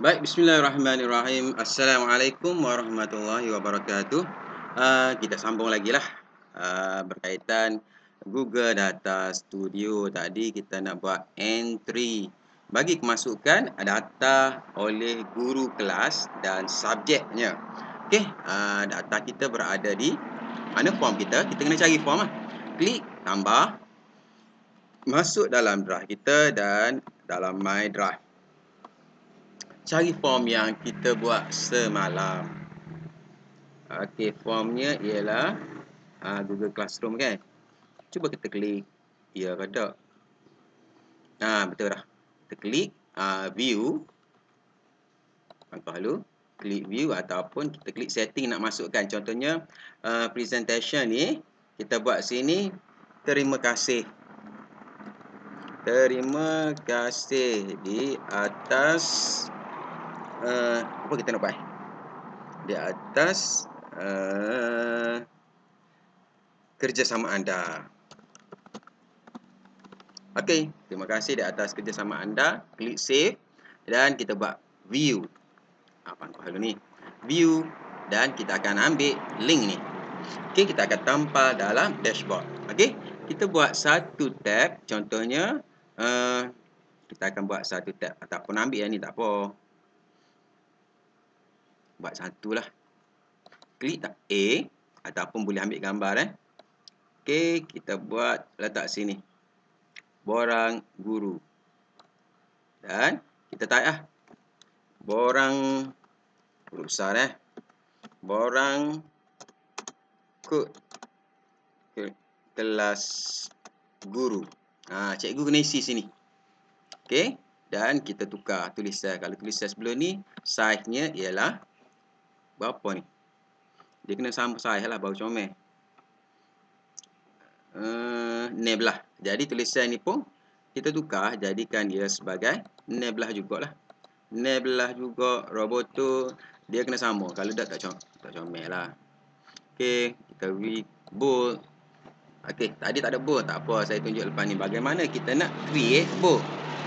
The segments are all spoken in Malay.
Baik, bismillahirrahmanirrahim. Assalamualaikum warahmatullahi wabarakatuh. Kita sambung lagi lah berkaitan Google Data Studio. Tadi kita nak buat entry bagi kemasukan data oleh guru kelas dan subjeknya. Okey, data kita berada di mana form kita? Kita kena cari form lah. Klik tambah, masuk dalam drive kita dan dalam my drive. Cari form yang kita buat semalam. Okey, formnya ialah Google Classroom kan. Cuba kita klik. Ya ke tak? Betul dah. Kita klik view. Angkat dulu. Klik view ataupun kita klik setting nak masukkan. Contohnya presentation ni kita buat sini. Terima kasih. Terima kasih di atas apa kita nak buat? Di atas kerjasama anda. Okey, terima kasih di atas kerjasama anda. Klik save dan kita buat view. Apa dulu ni? View dan kita akan ambil link ni. Okey, kita akan tampal dalam dashboard. Okey, kita buat satu tab. Contohnya kita akan buat satu tab ataupun ambil yang ni tak apa. Buat satulah. Klik tab A ataupun boleh ambil gambar Okey, kita buat letak sini. Borang guru. Dan kita type borang huruf besar Borang kod kelas guru. Cikgu kena isi sini. Okey, dan kita tukar tulisan. Kalau tulisan sebelum ni saiz-nya ialah berapa ni? Dia kena sama saiz lah baru comel. 16. Jadi tulisan ni pun kita tukar jadikan dia sebagai 16 jugalah. 16 juga robot tu dia kena sama. Kalau tak comel lah. Okey, kita bold. Okey, tadi tak ada bold, tak apa, saya tunjuk lepas ni bagaimana kita nak create bold.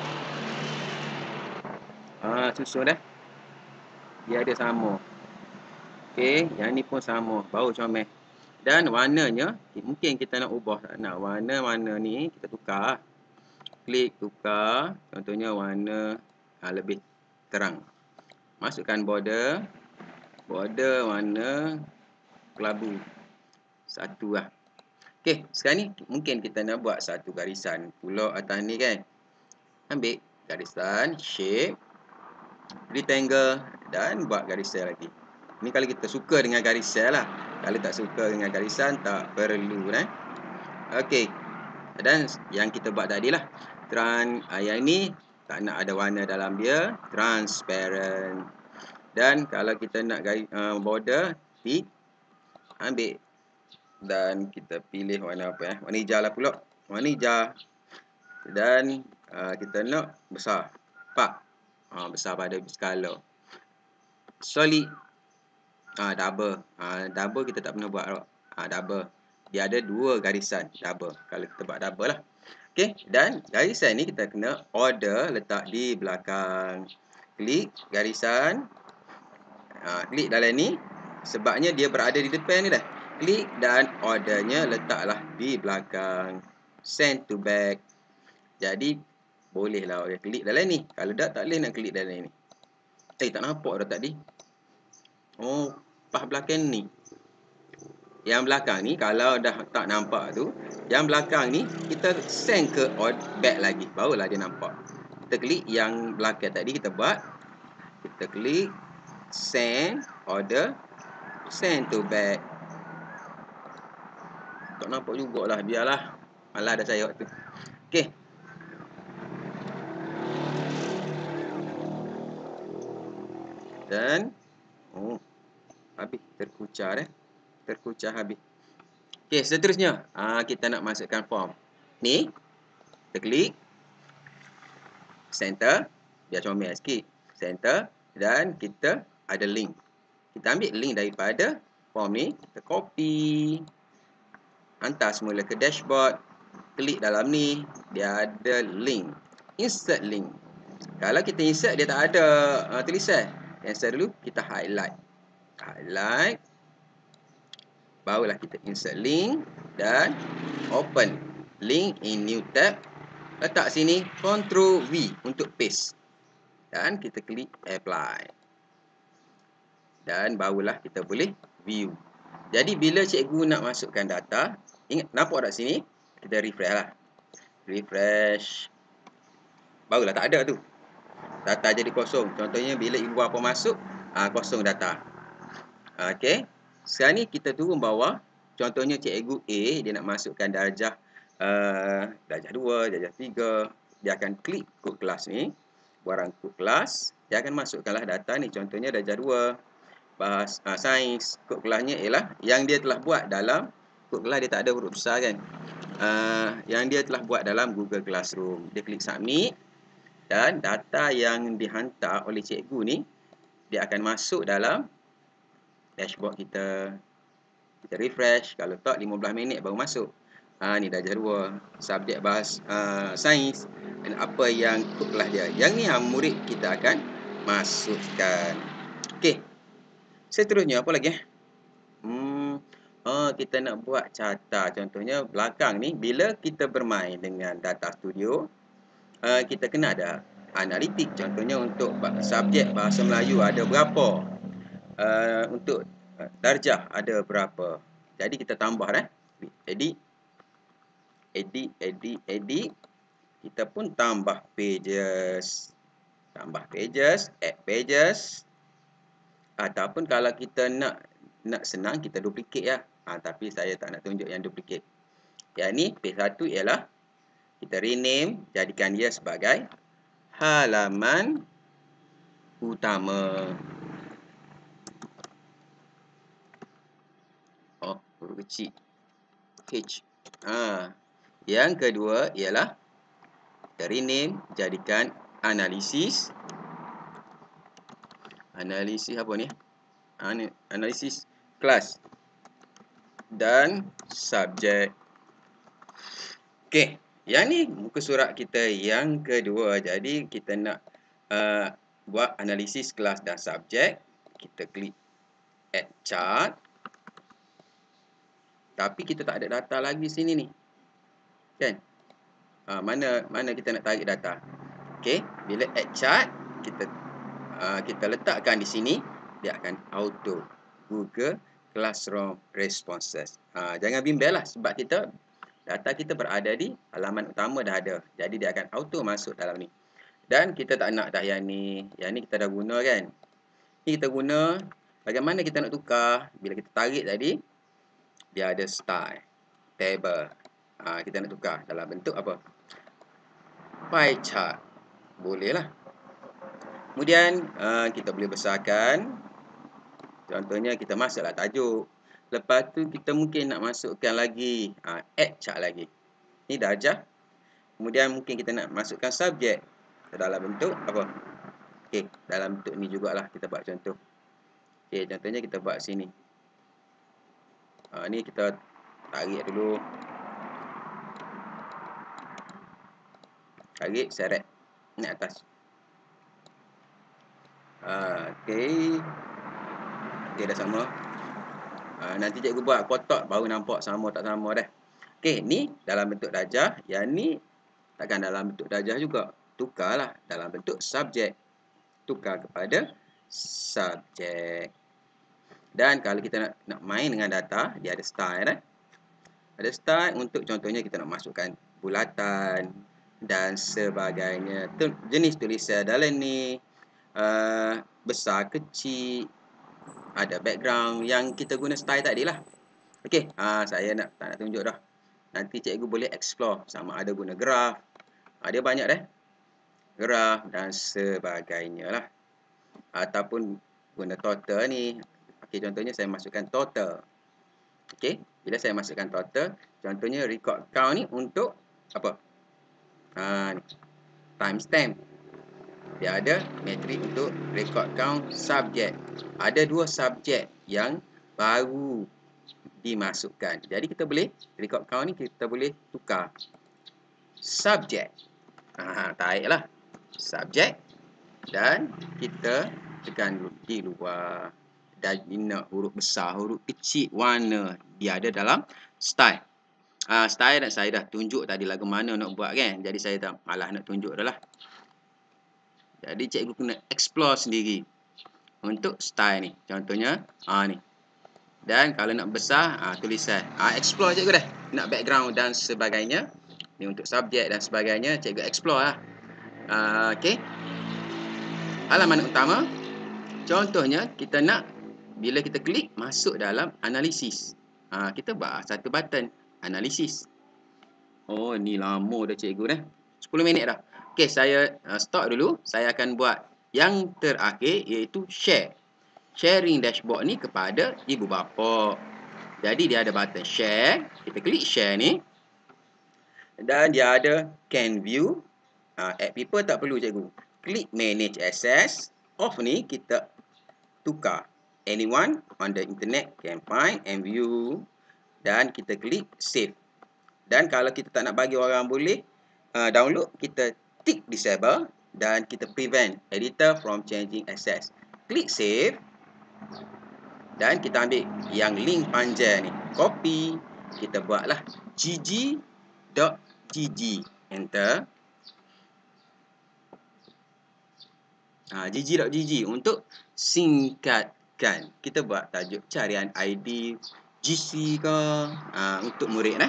Susun dia ada sama. Okey, yang ni pun sama, baru comel. Dan warnanya mungkin kita nak ubah. Nak warna ni kita tukar. Klik tukar. Contohnya warna lebih terang. Masukkan border. Border warna kelabu. Satu lah. Okey, sekarang ni mungkin kita nak buat satu garisan pula atas ni kan. Ambil garisan, shape, rectangle dan buat garisan lagi. Ni kalau kita suka dengan garisan lah. Kalau tak suka dengan garisan, tak perlu Okey. Dan yang kita buat tadi lah. Yang ni tak nak ada warna dalam dia. Transparent. Dan kalau kita nak border, tick. Ambil. Dan kita pilih warna apa Warna hijau lah pula. Warna hijau. Dan kita nak besar. Besar pada skala. Solid. Double. Double kita tak pernah buat double. Dia ada dua garisan double. Kalau kita buat double lah. Okey, dan garisan ni kita kena order letak di belakang. Klik garisan. Klik dalam ni. Sebabnya dia berada di depan ni dah. Klik dan ordernya letaklah di belakang. Send to back. Jadi bolehlah orang klik dalam ni. Kalau tak boleh nak klik dalam ni. Tak nampak dah tadi. Pas belakang ni. Yang belakang ni kalau dah tak nampak tu, yang belakang ni kita send ke back lagi, barulah dia nampak. Kita klik yang belakang tadi kita buat. Kita klik send order, send to back. Tak nampak jugalah, biarlah. Malah dah saya waktu. Okey. Dan habis terkucar terkucar habis. Okey, seterusnya kita nak masukkan form. Ni kita klik center, biar comel sikit. Center dan kita ada link. Kita ambil link daripada form ni, kita copy. Hantar semula ke dashboard. Klik dalam ni, dia ada link. Insert link. Kalau kita insert dia tak ada tulisan. Cancel dulu, kita highlight. Highlight. Barulah kita insert link dan open. Link in new tab. Letak sini Ctrl V untuk paste. Dan kita klik apply. Dan barulah kita boleh view. Jadi bila cikgu nak masukkan data, ingat nampak tak sini? Kita refresh lah. Refresh. Barulah tak ada tu. Data jadi kosong. Contohnya bila ibu bapa masuk, kosong data. Okey. Sekarang ni kita turun bawah. Contohnya cikgu A, dia nak masukkan darjah 2, darjah 3. Dia akan klik kod kelas ni. Barang kod kelas, dia akan masukkanlah data ni. Contohnya darjah 2. Sains, kod kelasnya ialah yang dia telah buat dalam kod kelas, dia tak ada huruf besar kan. Yang dia telah buat dalam Google Classroom. Dia klik submit dan data yang dihantar oleh cikgu ni dia akan masuk dalam dashboard kita. Kita refresh, kalau tak 15 minit baru masuk. Ni darjah 2, subjek bahasa sains dan apa yang kod kelas dia. Yang ni murid kita akan masukkan. Okey. Seterusnya apa lagi? Kita nak buat carta. Contohnya belakang ni bila kita bermain dengan data studio, kita kena ada analitik. Contohnya untuk subjek bahasa Melayu ada berapa, untuk darjah ada berapa. Jadi kita tambah edit. Kita pun tambah pages. Add pages. Ataupun kalau kita nak senang, kita duplicate ya. Tapi saya tak nak tunjuk yang duplicate. Yang ni page 1 ialah kita rename, jadikan dia sebagai halaman utama. Huruf kecil H. Yang kedua ialah kita rename, jadikan analisis. Analisis apa ni? Analisis kelas dan subjek. Okey, yang ni muka surat kita yang kedua. Jadi kita nak buat analisis kelas dan subjek. Kita klik add chart. Tapi kita tak ada data lagi sini ni. Kan? Mana kita nak tarik data? Okey, bila add chart, kita letakkan di sini, dia akan auto Google Classroom responses. Jangan bimbang lah sebab data kita berada di halaman utama dah ada. Jadi dia akan auto masuk dalam ni. Dan kita tak nak dah yang ni. Yang ni kita dah guna kan. Ni kita guna. Bagaimana kita nak tukar? Bila kita tarik tadi, dia ada style, table. Kita nak tukar dalam bentuk apa? Pie chart. Boleh lah. Kemudian kita boleh besarkan. Contohnya kita masuklah tajuk. Lepas tu kita mungkin nak masukkan lagi add chart lagi. Ni darjah. Kemudian mungkin kita nak masukkan subjek dalam bentuk apa? Okey, dalam bentuk ni jugalah kita buat contoh. Okey, contohnya kita buat sini. Ni kita tarik dulu. Tarik, seret. Naik atas. Okey. Okey, dah sama. Nanti cikgu buat kotak baru nampak sama tak sama dah. Okey, ni dalam bentuk darjah. Yang ni takkan dalam bentuk darjah juga. Tukarlah dalam bentuk subjek. Tukar kepada subjek. Dan kalau kita nak main dengan data, dia ada style. Ada style untuk contohnya kita nak masukkan bulatan dan sebagainya. Jenis tulisan dalam ni besar, kecil, ada background yang kita guna style tadi lah. Okey, saya tak nak tunjuk dah. Nanti cikgu boleh explore sama ada guna graf. Dia banyak dah. Graf dan sebagainya lah. Ataupun guna total ni. Okey, contohnya saya masukkan total. Okey, bila saya masukkan total, contohnya record count ni untuk apa? Ni. Timestamp. Dia ada metrik untuk record count subjek. Ada 2 subjek yang baru dimasukkan. Jadi kita boleh record count ni kita boleh tukar subjek. Tariklah. subjek, dan kita tekan di luar. Dan nak huruf besar, huruf kecil, warna dia ada dalam style. Style saya dah tunjuk tadi lagu mana nak buat kan. Jadi saya dah malas nak tunjuk dah lah. Jadi cikgu kena explore sendiri untuk style ni. Contohnya ni. Dan kalau nak besar tulisan. Explore cikgu dah. Nak background dan sebagainya. Ni untuk subjek dan sebagainya cikgu explore lah. Okey. Halaman utama. Contohnya kita nak bila kita klik masuk dalam analisis. Kita buat satu button analisis. Oh, ni lama dah cikgu dah. 10 minit dah. Okey, saya stop dulu. Saya akan buat yang terakhir iaitu share. Sharing dashboard ni kepada ibu bapa. Jadi dia ada button share. Kita klik share ni. Dan dia ada can view. Add people tak perlu cikgu. Klik manage access. Off ni kita tukar. Anyone on the internet can find and view. Dan kita klik save. Dan kalau kita tak nak bagi orang boleh download, kita tick disable. Dan kita prevent editor from changing access. Klik save. Dan kita ambil yang link panjang ni. Copy. Kita buatlah gg.gg. Enter. gg.gg untuk singkatkan. Kita buat tajuk carian ID GC ke untuk murid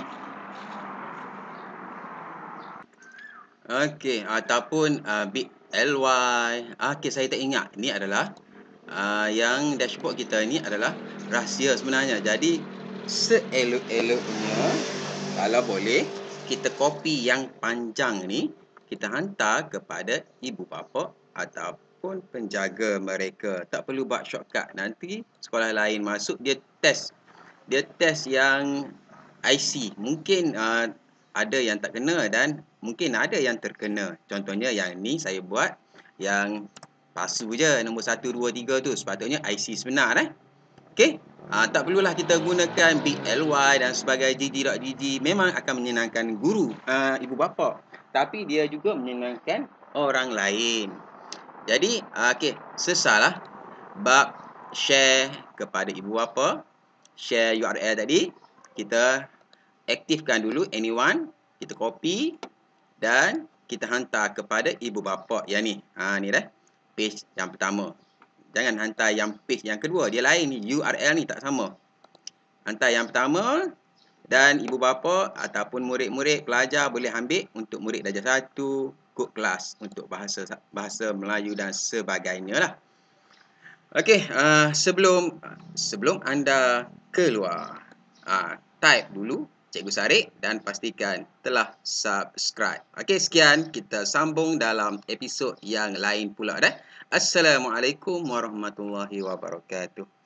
Okey, ataupun bit ly. Okey, saya tak ingat. Ini adalah yang dashboard kita ni adalah rahsia sebenarnya. Jadi seelok-eloknya kalau boleh kita copy yang panjang ni, kita hantar kepada ibu bapa ataupun penjaga mereka. Tak perlu buat shortcut. Nanti sekolah lain masuk dia test. Dia test yang IC. Mungkin ada yang tak kena dan mungkin ada yang terkena. Contohnya yang ni saya buat yang palsu je. Nombor 1, 2, 3 tu. Sepatutnya IC sebenar Okey. Tak perlulah kita gunakan big ly dan sebagainya gg.gg. Memang akan menyenangkan guru, ibu bapa. Tapi dia juga menyenangkan orang lain. Jadi, okey, sesalah bab share kepada ibu bapa. Share URL tadi. Kita aktifkan dulu anyone. Kita copy. Dan kita hantar kepada ibu bapa. Yang ni. Ni dah. Page yang pertama. Jangan hantar yang page yang kedua. Dia lain ni. URL ni tak sama. Hantar yang pertama. Dan ibu bapa ataupun murid-murid pelajar boleh ambil untuk murid darjah 1. Kod kelas untuk bahasa Melayu dan sebagainya lah. Okey. Sebelum anda keluar. Type dulu. Cikgu Sarik dan pastikan telah subscribe. Okey, sekian. Kita sambung dalam episod yang lain pula dah. Assalamualaikum warahmatullahi wabarakatuh.